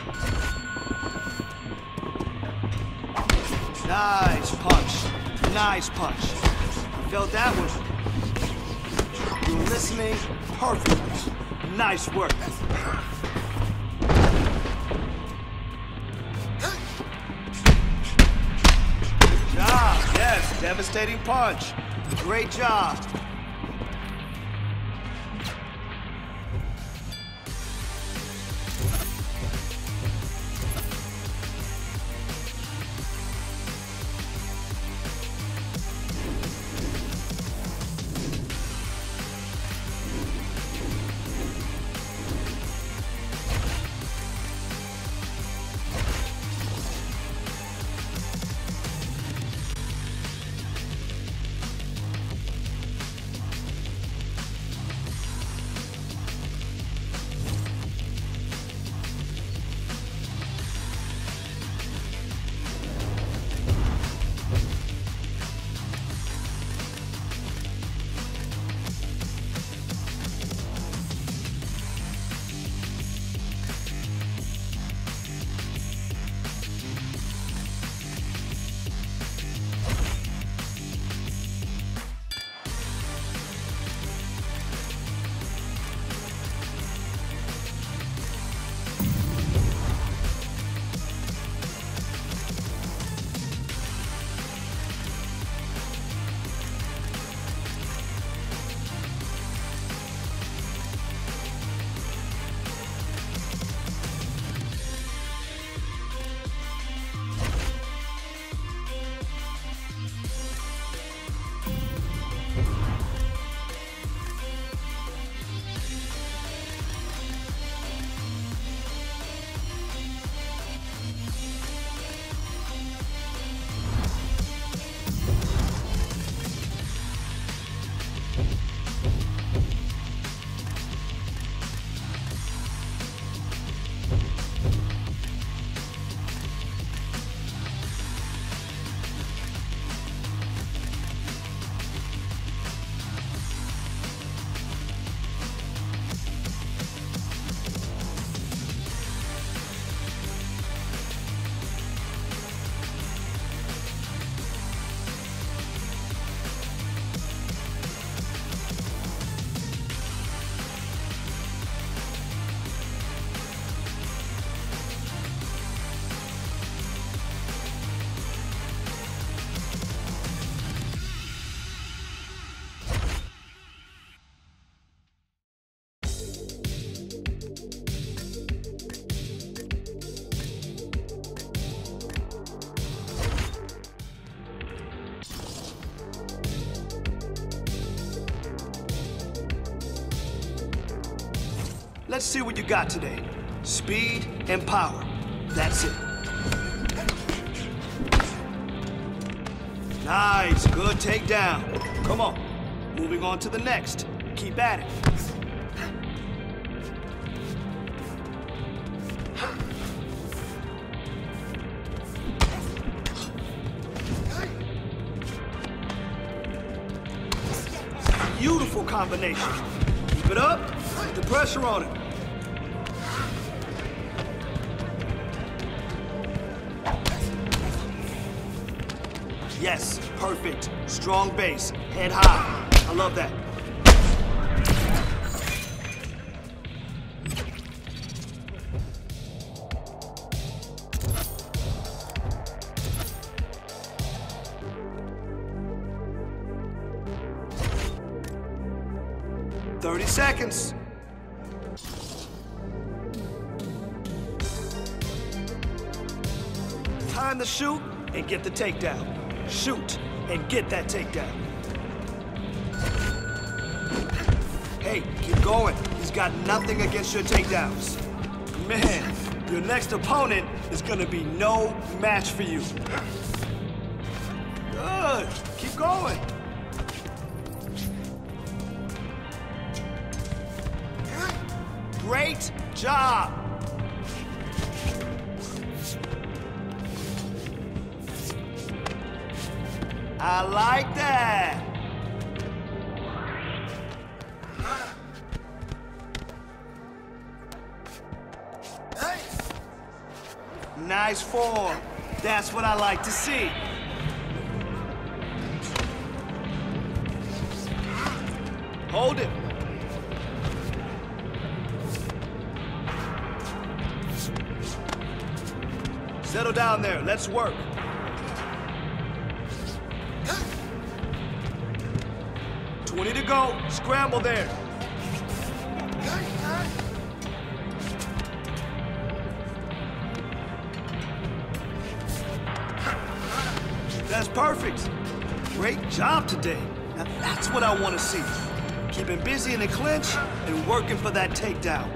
Nice punch. Nice punch. You felt that one? You were listening perfectly. Nice work. Good job. Yes, devastating punch. Great job. Let's see what you got today. Speed and power. That's it. Nice, good takedown. Come on. Moving on to the next. Keep at it. Beautiful combination. Keep it up. Put the pressure on it. Yes, perfect. Strong base. Head high. I love that. "30 seconds. Time to shoot and get the takedown. Shoot and get that takedown. Hey, keep going. He's got nothing against your takedowns. Man, your next opponent is gonna be no match for you. Good. Keep going. Great job. I like that. Nice form. That's what I like to see. Hold it. Settle down there. Let's work. $20 to go. Scramble there. That's perfect. Great job today. Now that's what I want to see. Keeping busy in the clinch and working for that takedown.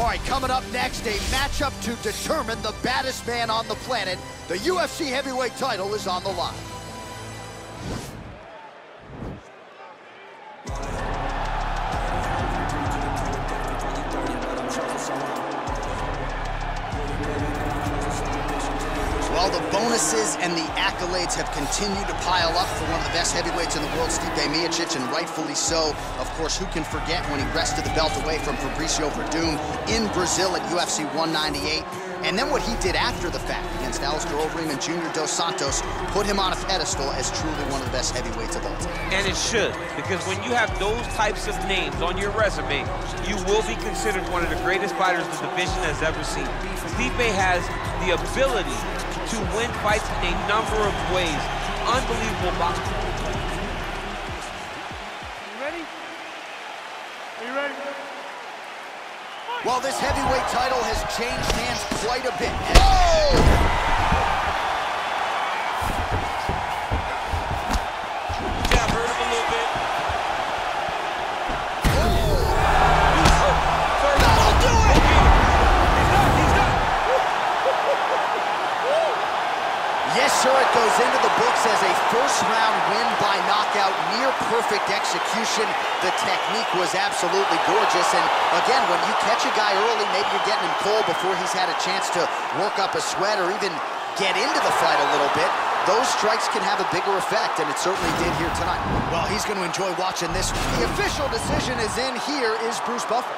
All right, coming up next, a matchup to determine the baddest man on the planet. The UFC heavyweight title is on the line. Well, the bonuses and the accolades have continued to pile up for one of the best heavyweights in the world, Stipe Miocic, and rightfully so. Of course, who can forget when he wrested the belt away from Fabricio Werdum in Brazil at UFC 198? And then what he did after the fact against Alistair Overeem and Junior Dos Santos put him on a pedestal as truly one of the best heavyweights of all time. And it should, because when you have those types of names on your resume, you will be considered one of the greatest fighters the division has ever seen. Stipe has the ability to win fights in a number of ways. Unbelievable boxing. You ready? Are you ready? Well, this heavyweight title has changed hands quite a bit. Oh! Jab hurt him a little bit. That'll do it! He's done. Yes, sir, it goes into the books as a first-round win by knockout, near-perfect execution. The technique was absolutely gorgeous, and again, when you catch a guy early, maybe you're getting him cold before he's had a chance to work up a sweat or even get into the fight a little bit, those strikes can have a bigger effect, and it certainly did here tonight. Well, he's going to enjoy watching this. The official decision is in. Here is Bruce Buffer.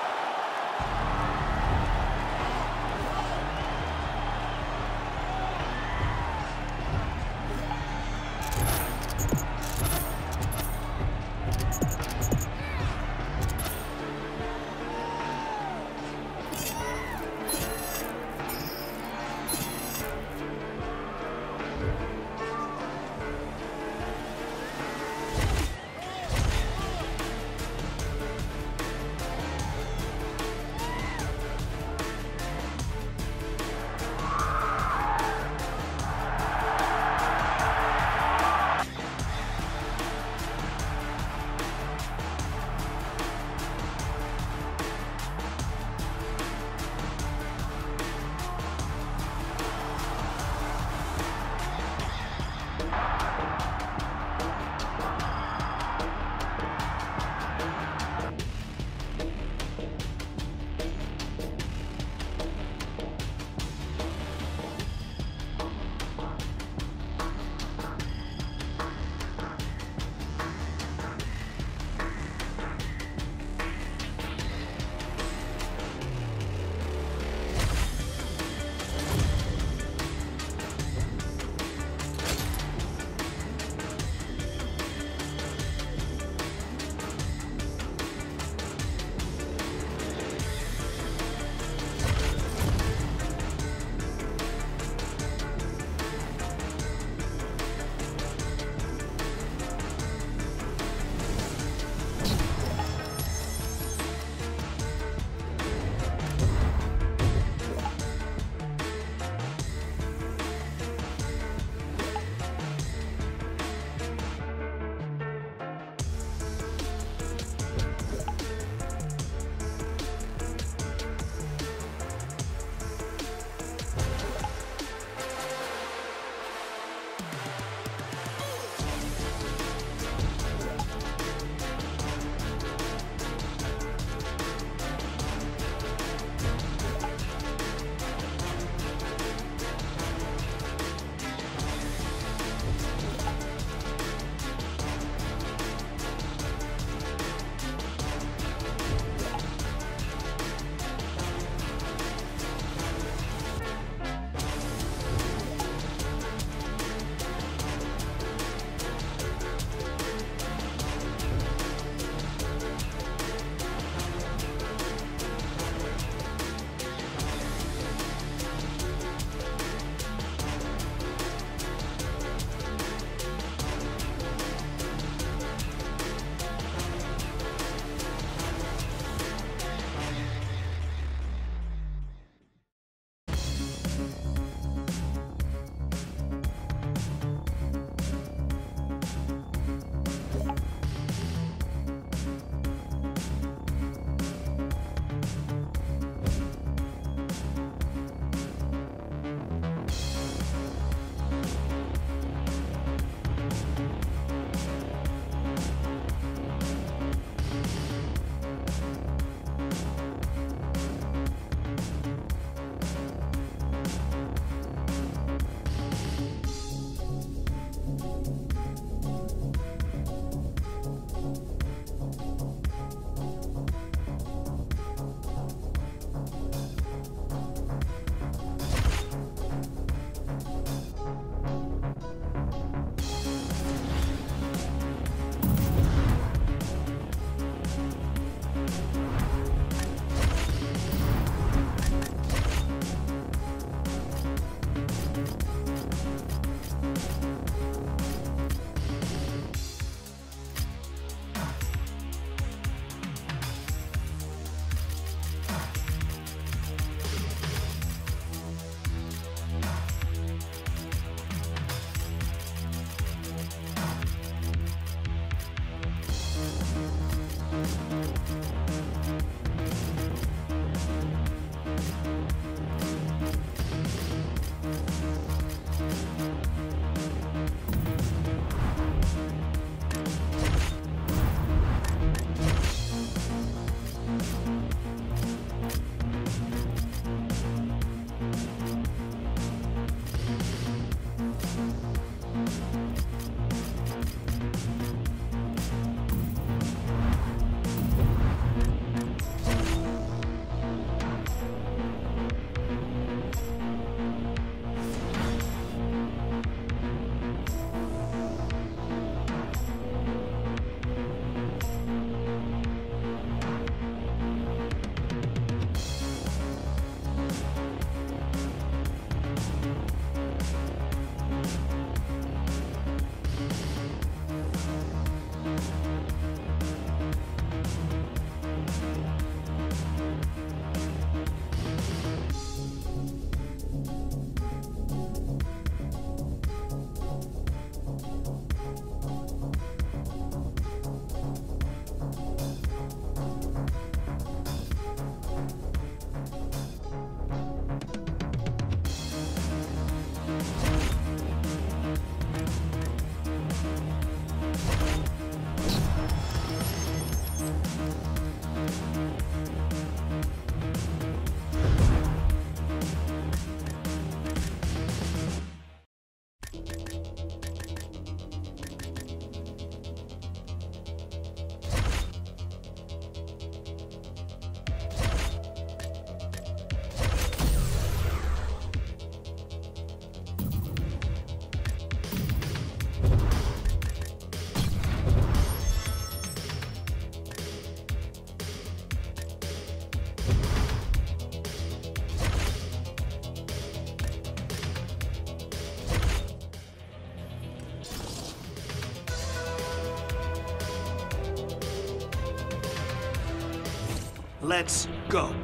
Let's go.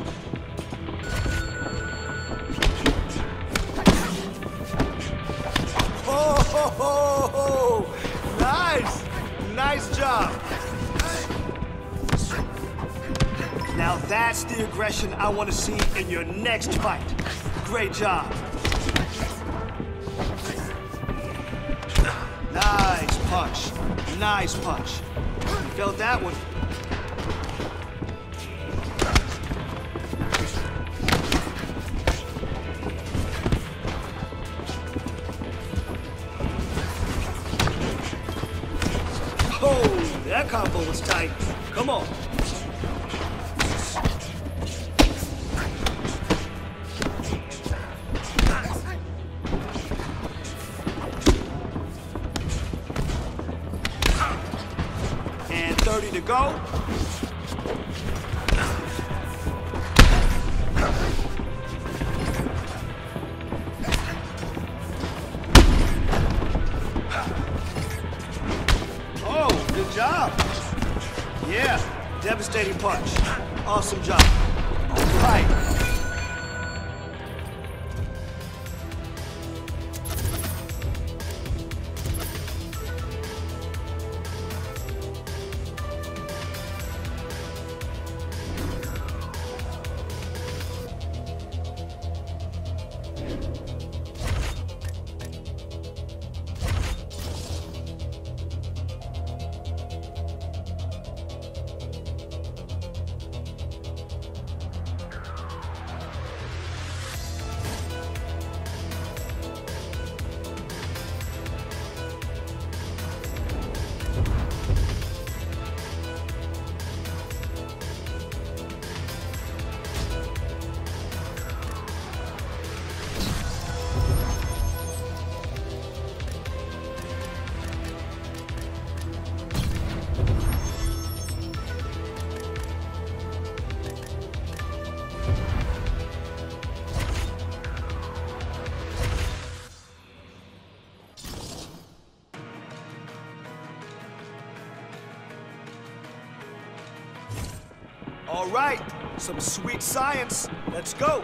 Oh, nice! Nice job. Now that's the aggression I want to see in your next fight. Great job. Nice punch. Nice punch. You felt that one. Oh, that combo was tight. Come on. And 30 to go. Oh, good job. Yeah, devastating punch. Awesome job. All right. All right, some sweet science. Let's go.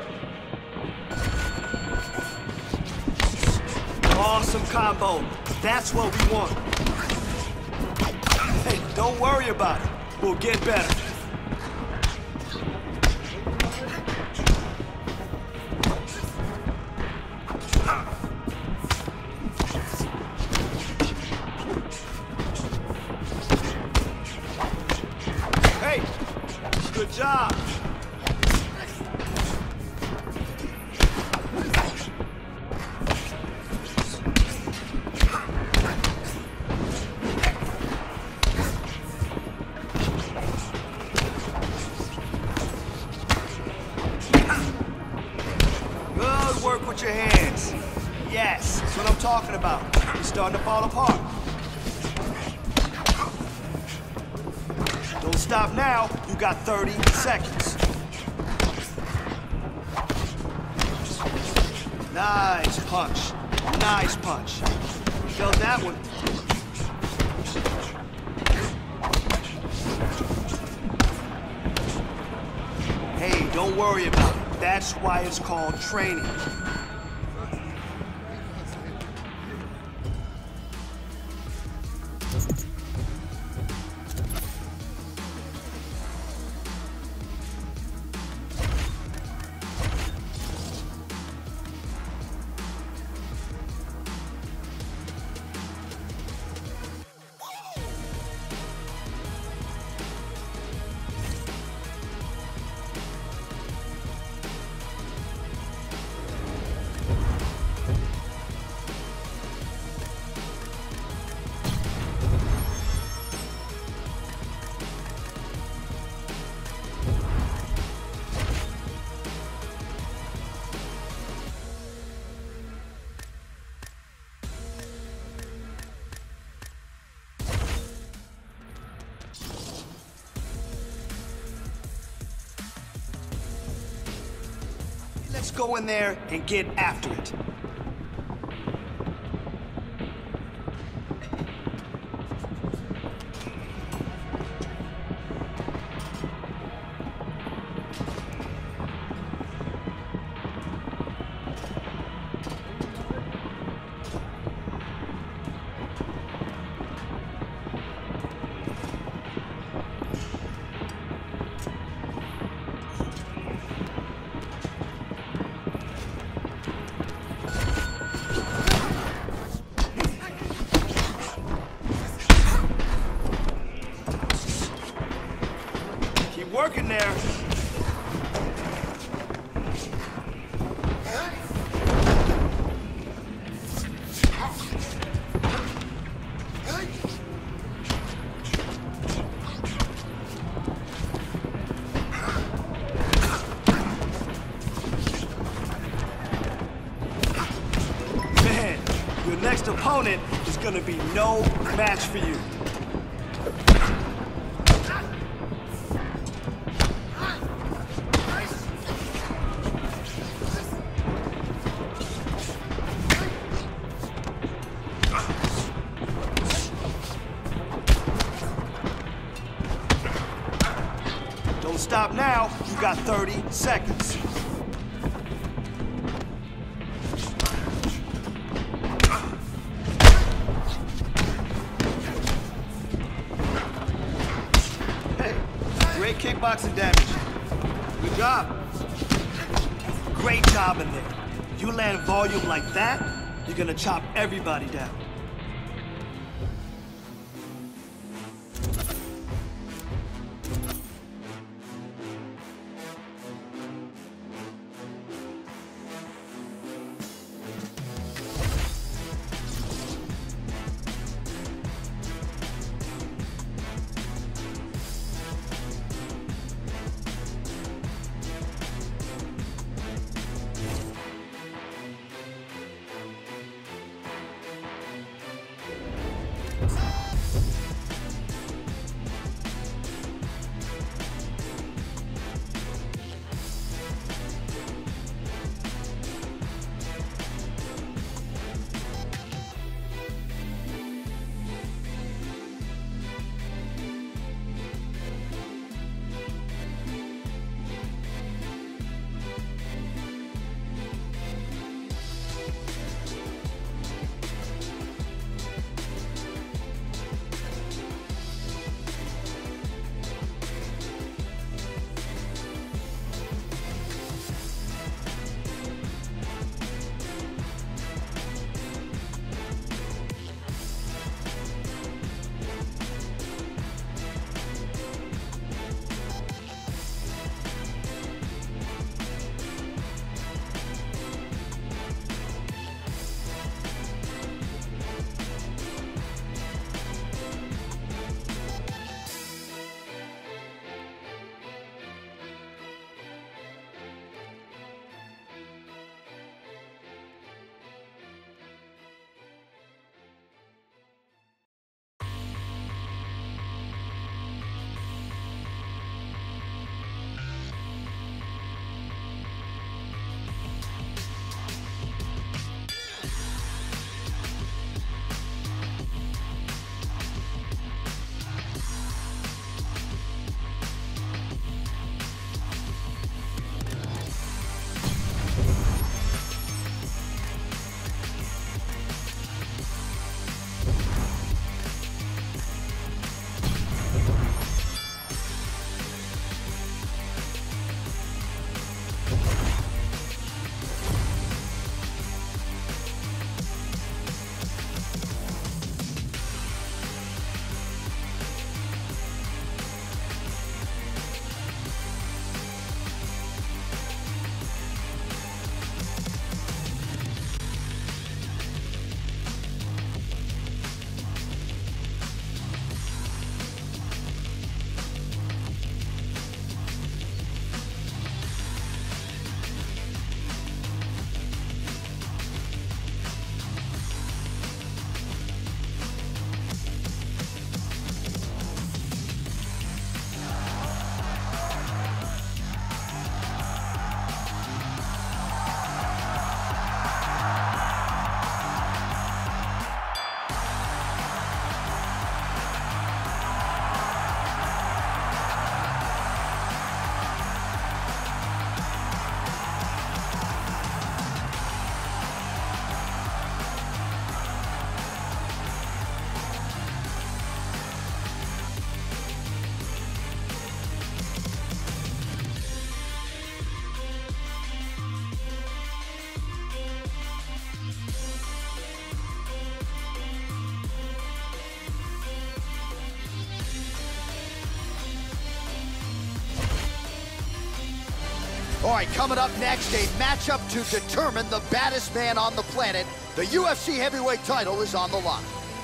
Awesome combo. That's what we want. Hey, don't worry about it. We'll get better. Good job. Good work with your hands. Yes, that's what I'm talking about. You're starting to fall apart. Don't stop now. You got 30 seconds. Nice punch. Nice punch. Felt that one. Hey, don't worry about it. That's why it's called training. Let's go in there and get after it. Working there. Man, your next opponent is gonna be no match for you. Don't stop now. You got 30 seconds. Hey, great kickboxing damage. Good job. Great job in there. You land volume like that, you're gonna chop everybody down. All right, coming up next, a matchup to determine the baddest man on the planet. The UFC heavyweight title is on the line.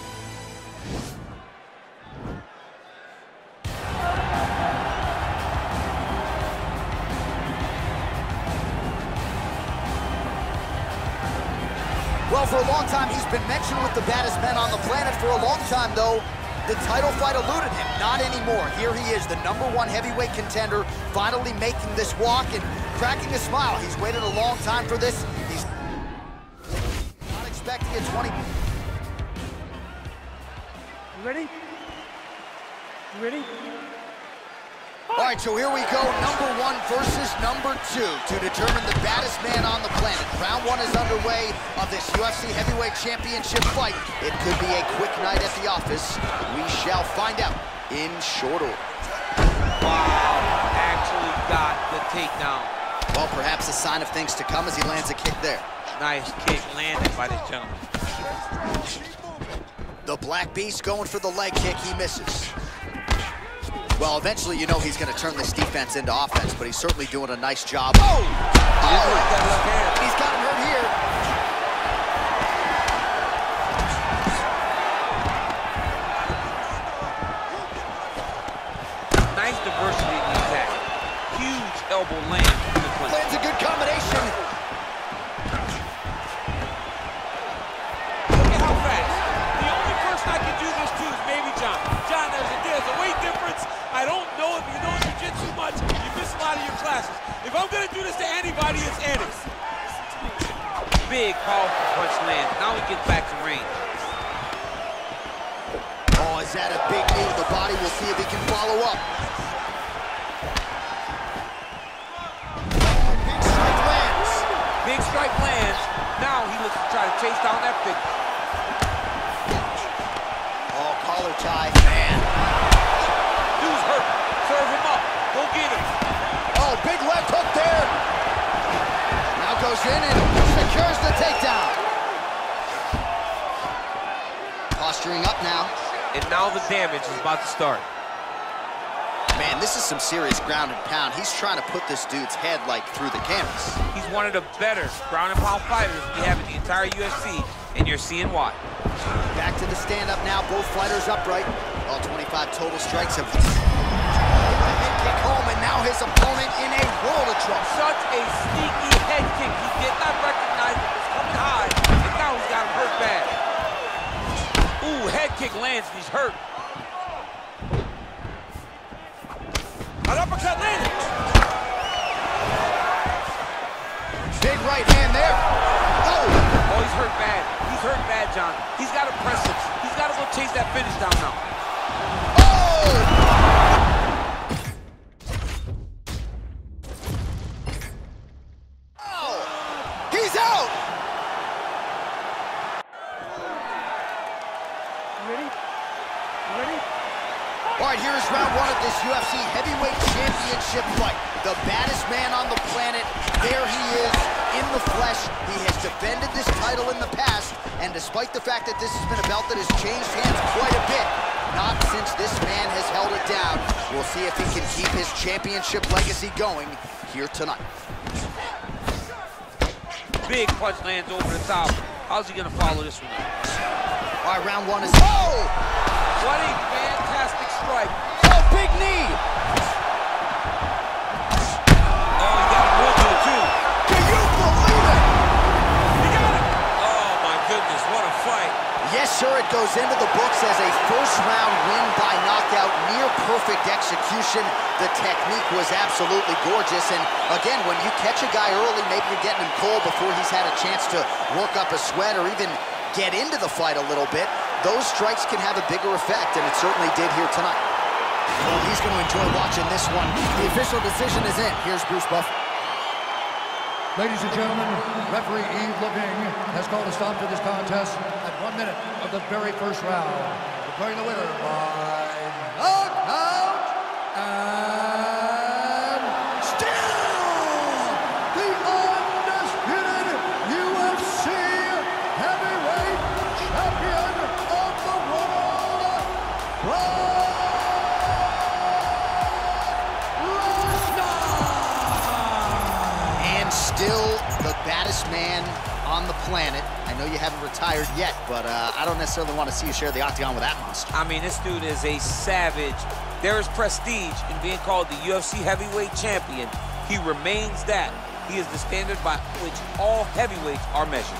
Well, for a long time, he's been mentioned with the baddest men on the planet. For a long time, though, the title fight eluded him. Not anymore. Here he is, the #1 heavyweight contender, finally making this walk and cracking a smile. He's waited a long time for this. He's not expecting a 20. You ready? You ready? All right, so here we go, #1 versus #2 to determine the baddest man on the planet. Round 1 is underway of this UFC heavyweight championship fight. It could be a quick night at the office. We shall find out in short order. Wow, actually got the takedown. Well, perhaps a sign of things to come as he lands a kick there. Nice kick landed by this gentleman. The Black Beast going for the leg kick, he misses. Well, eventually, you know he's going to turn this defense into offense, but he's certainly doing a nice job. Oh! He's gotten hurt here. Nice diversity in the attack. Huge elbow land from the clinch. Lands a good combination. Look at how fast. The only person I can do this to is maybe John. John, there's a weight difference. I don't know if you know jiu-jitsu much, you miss a lot of your classes. If I'm gonna do this to anybody, it's Eddie. Big, powerful punch lands. Now he gets back to range. Oh, is that a big knee to the body? We'll see if he can follow up. Big strike lands. Big strike lands. Now he looks to try to chase down that figure. Oh, collar tie, man. Dude's hurt. Serve him up. Go get him. Oh, big left hook there. Now goes in and secures the takedown. Posturing up now. And now the damage is about to start. Man, this is some serious ground and pound. He's trying to put this dude's head, like, through the canvas. He's one of the better ground and pound fighters we have in the entire UFC, and you're seeing why. Back to the stand-up now. Both fighters upright. All 25 total strikes have kick home, and now his opponent in a world of trouble. Such a sneaky head kick. He did not recognize it was coming high, and now he's got him hurt bad. Ooh, head kick lands, and he's hurt. An uppercut landed. Big right hand there. Oh, he's hurt bad. He's hurt bad, John. He's got to press it. He's got to go chase that finish down now. He's out! You ready? You ready? All right, here is round 1 of this UFC heavyweight championship fight. The baddest man on the planet, there he is in the flesh. He has defended this title in the past, and despite the fact that this has been a belt that has changed hands quite a bit, not since this man has held it down. We'll see if he can keep his championship legacy going here tonight. Big punch lands over the top. How's he gonna follow this one up? All right, round 1 is... Oh! What a fantastic strike. Oh, big knee! Oh, he got a move to it, too. Can you believe it? He got it! Oh, my goodness, what a fight. Yes, sir, it goes into the books as a first-round win by knockout, near-perfect execution. The technique was absolutely gorgeous, and again, when you catch a guy early, maybe you're getting him cold before he's had a chance to work up a sweat or even get into the fight a little bit, those strikes can have a bigger effect, and it certainly did here tonight. Well, he's going to enjoy watching this one. The official decision is in. Here's Bruce Buffer. Ladies and gentlemen, referee Yves Lavigne has called a stop to this contest at 1 minute of the very first round, declaring the winner by knockout and still the undisputed UFC heavyweight champion of the world, Brock Lesnar. baddest man on the planet. I know you haven't retired yet, but I don't necessarily want to see you share the octagon with that monster. I mean, this dude is a savage. There is prestige in being called the UFC heavyweight champion. He remains that. He is the standard by which all heavyweights are measured.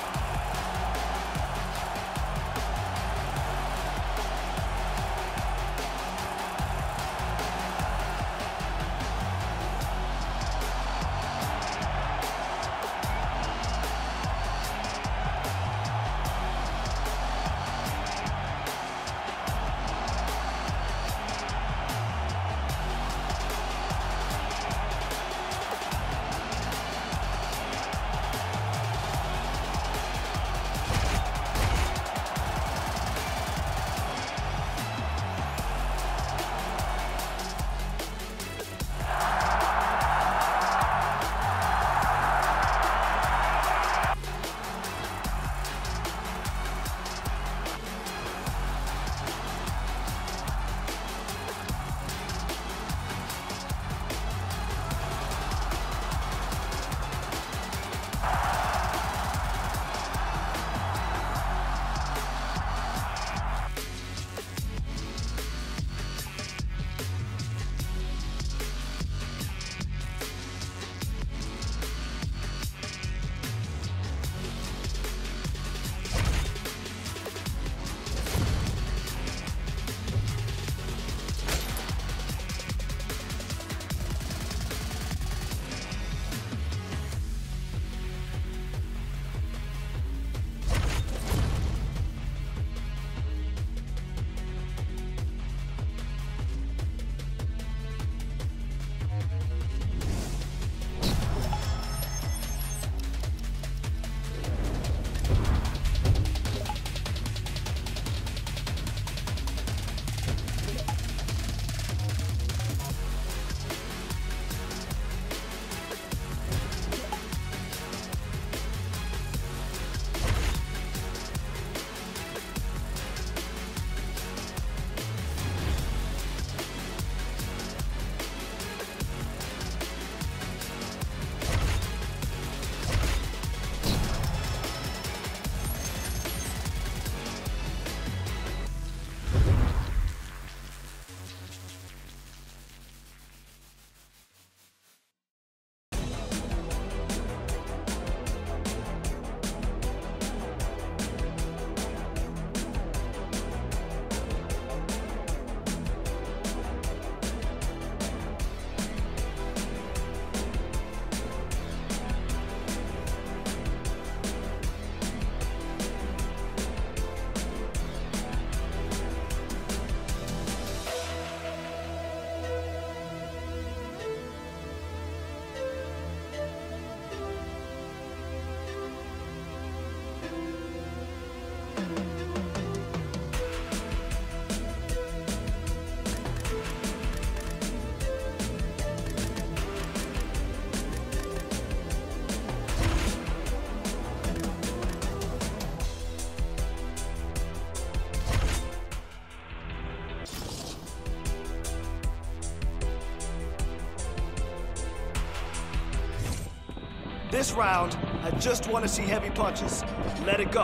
This round, I just want to see heavy punches. Let it go.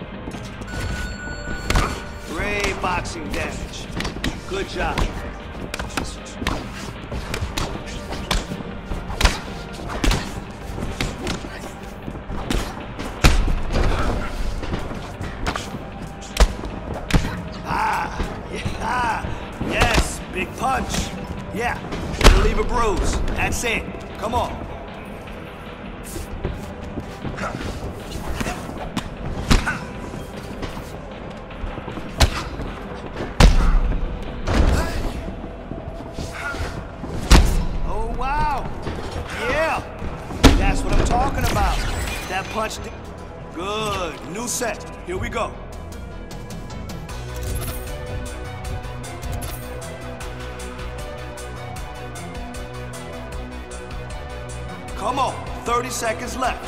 Great boxing damage. Good job. Yes, big punch. Yeah, it'll leave a bruise. That's it. Come on. Oh, wow. Yeah, that's what I'm talking about. That punch. Good. New set. Here we go. Come on, 30 seconds left.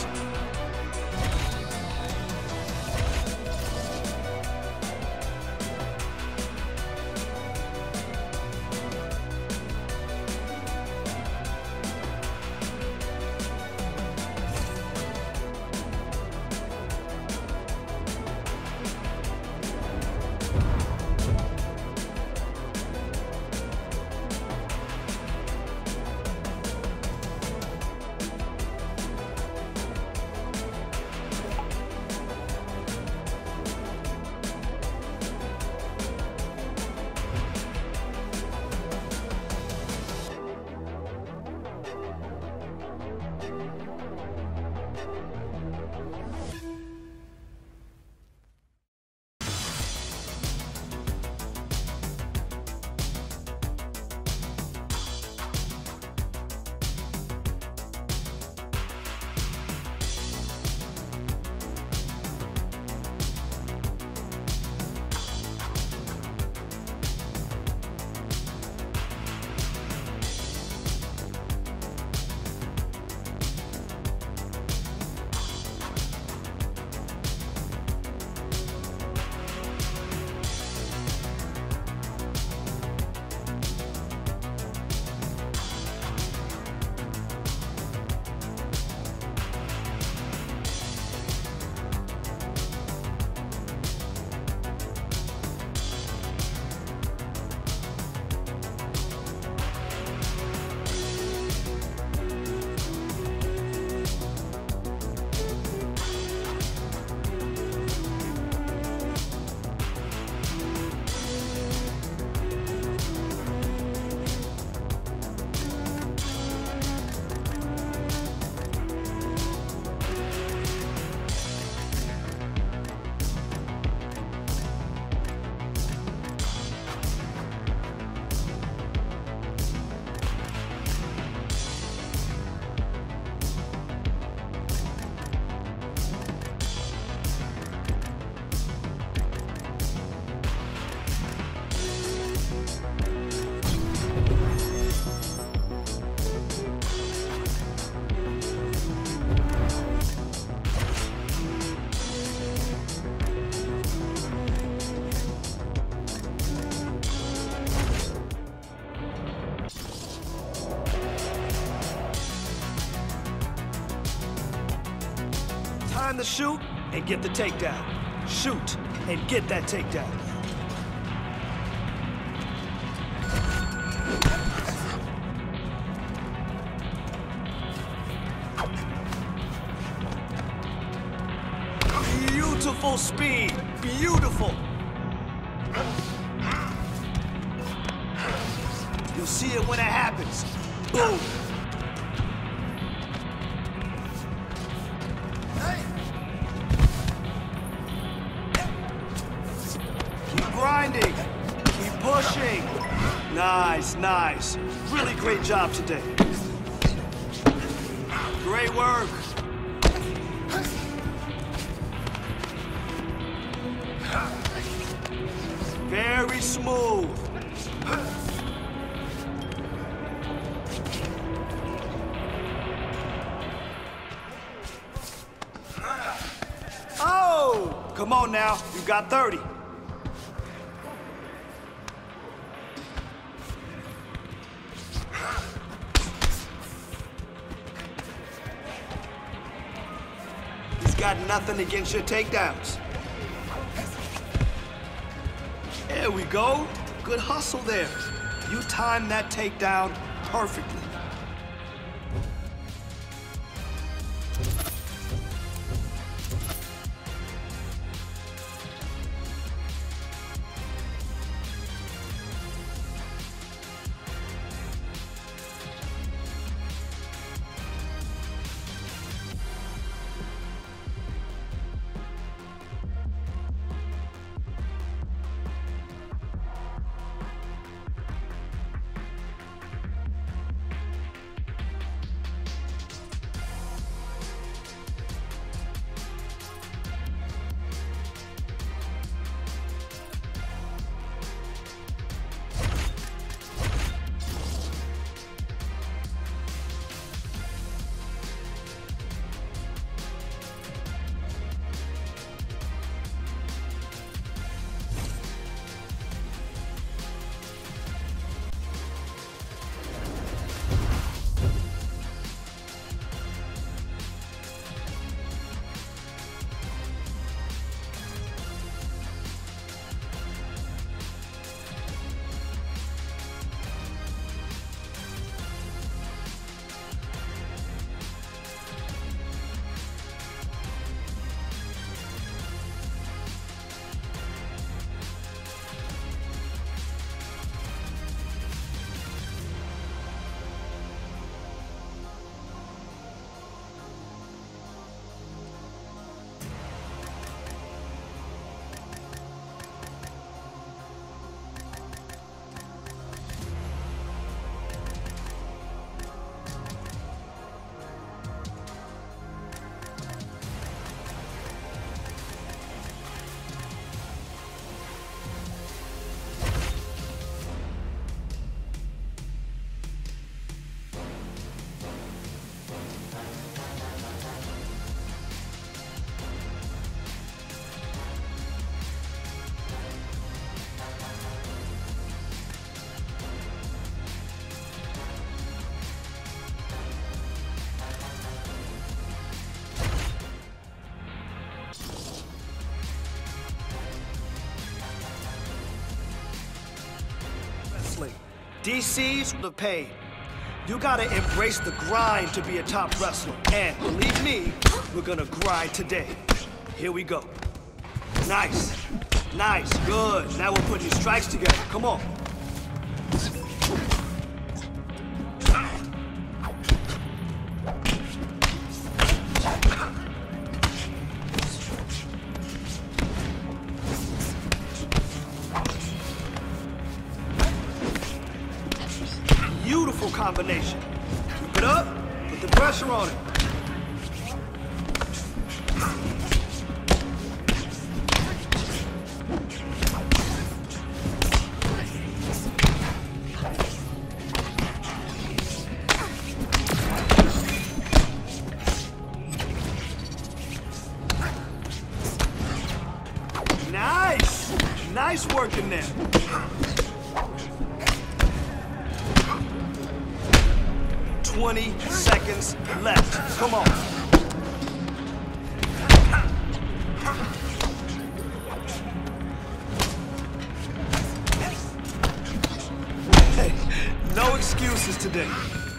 Time to shoot and get the takedown. Shoot and get that takedown. Beautiful speed. Beautiful. You'll see it when it happens. Boom. Keep grinding. Keep pushing. Nice, nice. Really great job today. Great work. Very smooth. Oh! Come on now, you got 30. He's got nothing against your takedowns. There we go. Good hustle there. You timed that takedown perfectly. DC's the pain. You gotta embrace the grind to be a top wrestler. And believe me, we're gonna grind today. Here we go. Nice. Nice, good. Now we're putting these strikes together. Come on. Beautiful combination. Keep it up, put the pressure on it. Nice! Nice work in there. 20 seconds left. Come on. Hey, no excuses today.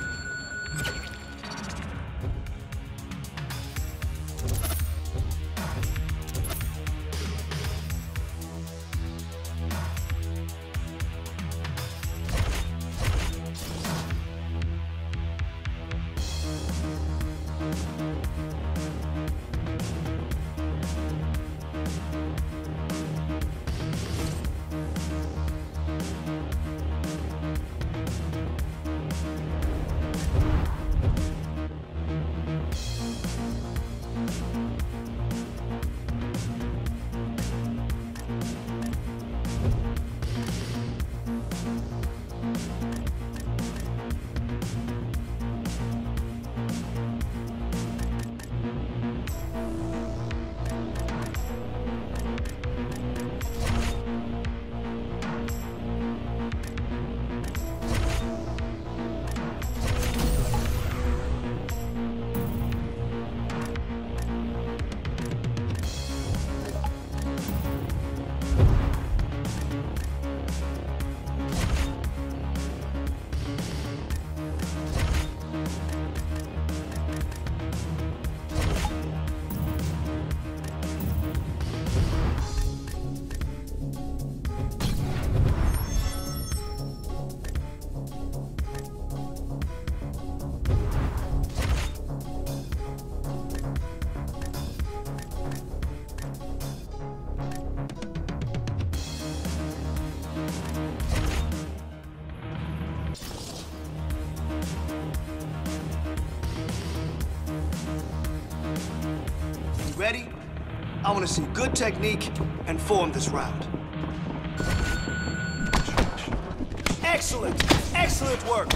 Ready? I want to see good technique and form this round. Excellent! Excellent work!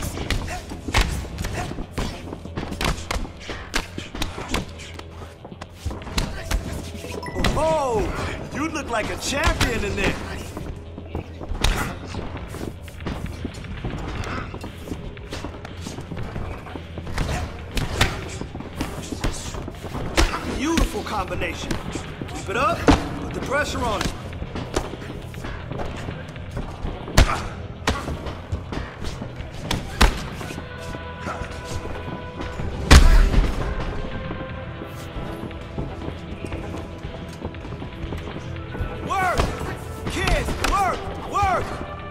Oh, you look like a champion in there. Beautiful combination. Keep it up, put the pressure on it. Work! Kids, work! Work!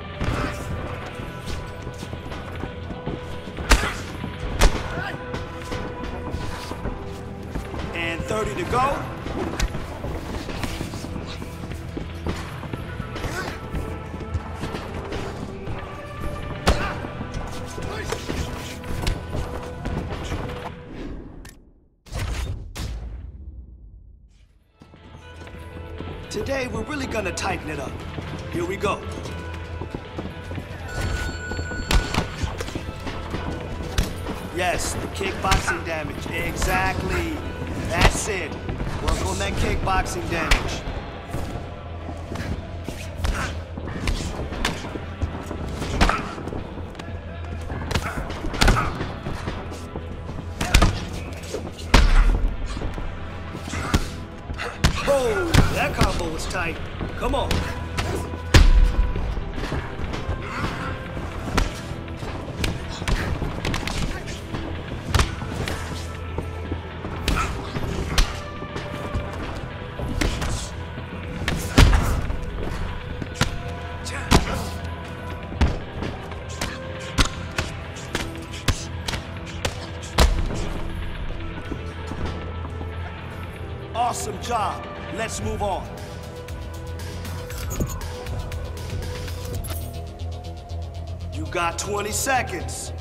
And 30 to go. Today, we're really gonna tighten it up. Here we go. Yes, the kickboxing damage. Exactly. That's it. Work on that kickboxing damage. Oh, that combo was tight. Come on. Awesome job. Let's move on. You got 20 seconds.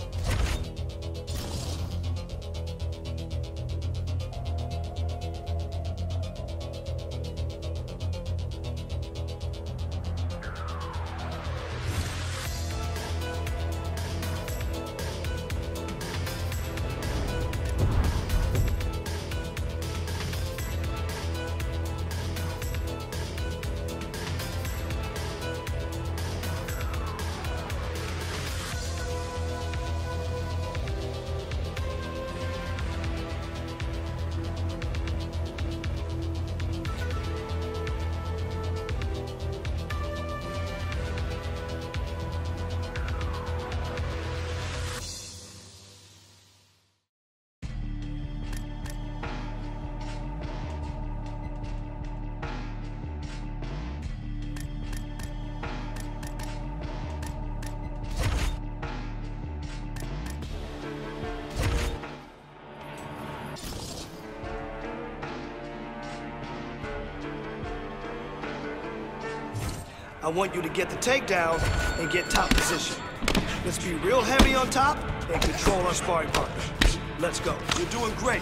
I want you to get the takedown and get top position. Let's be real heavy on top and control our sparring partner. Let's go. You're doing great.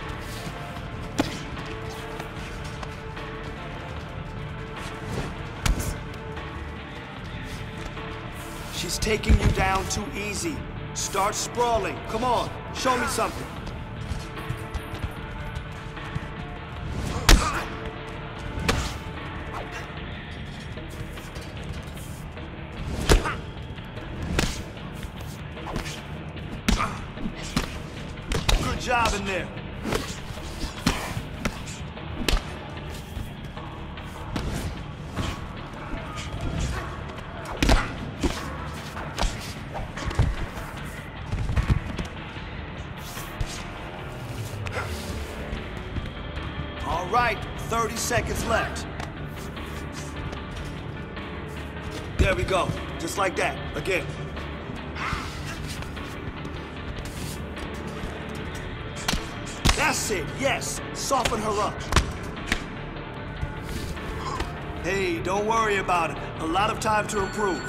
She's taking you down too easy. Start sprawling. Come on, show me something. Good job in there. All right, 30 seconds left. There we go, just like that, again. That's it, yes, soften her up. Hey, don't worry about it. A lot of time to improve.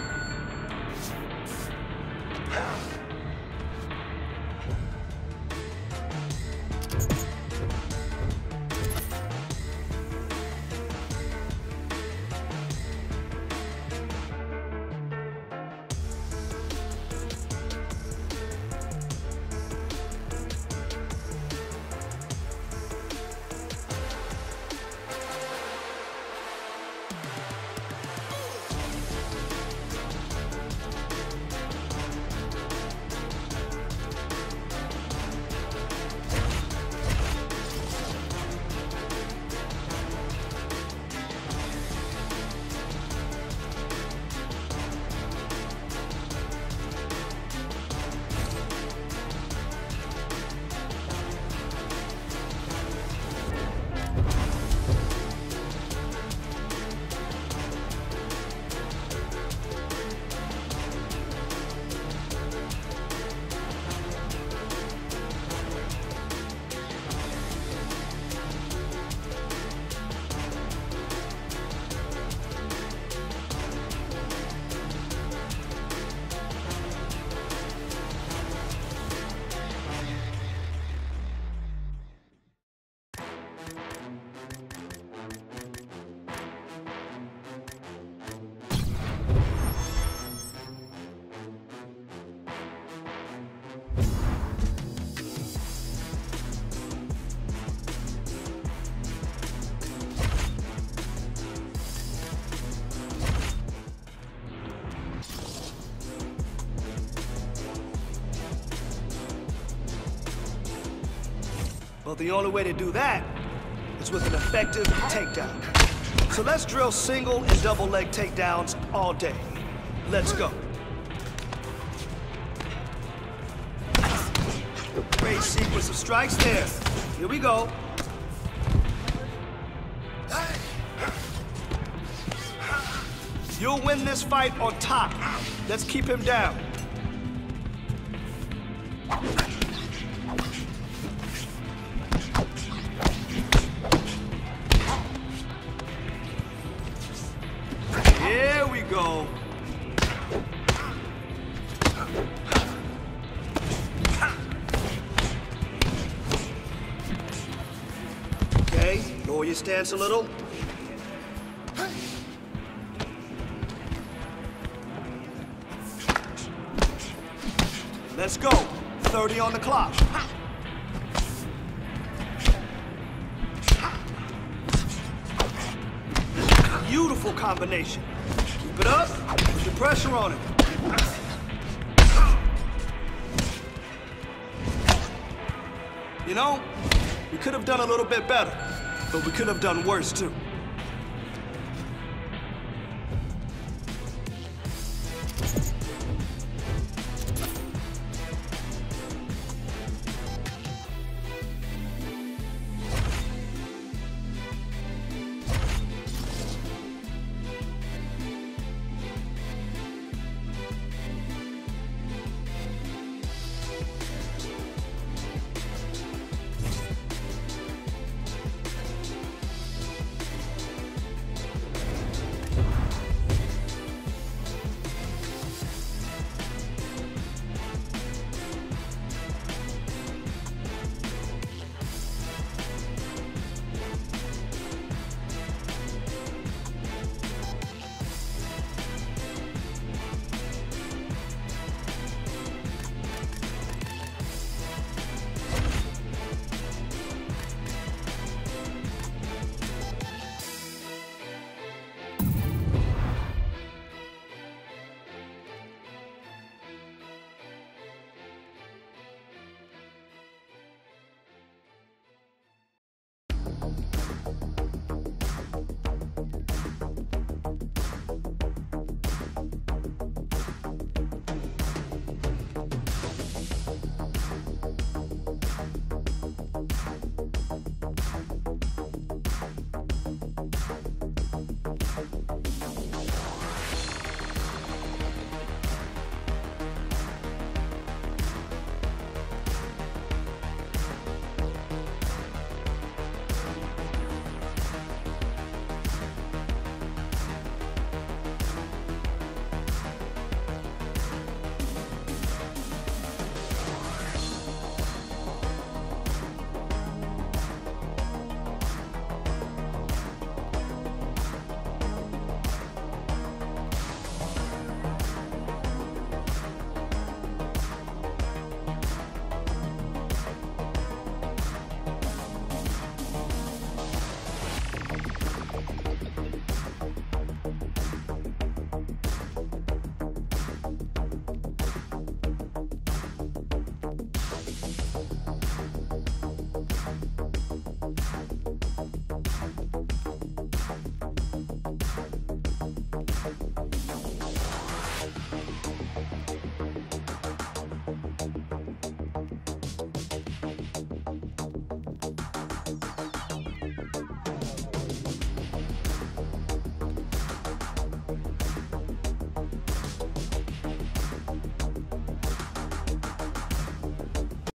Well, the only way to do that is with an effective takedown. So let's drill single and double leg takedowns all day. Let's go. Great sequence of strikes there. Here we go. You'll win this fight on top. Let's keep him down. Lower your stance a little. Let's go. 30 on the clock. Beautiful combination. Keep it up. Put the pressure on it. You know, we could have done a little bit better, but we could have done worse too.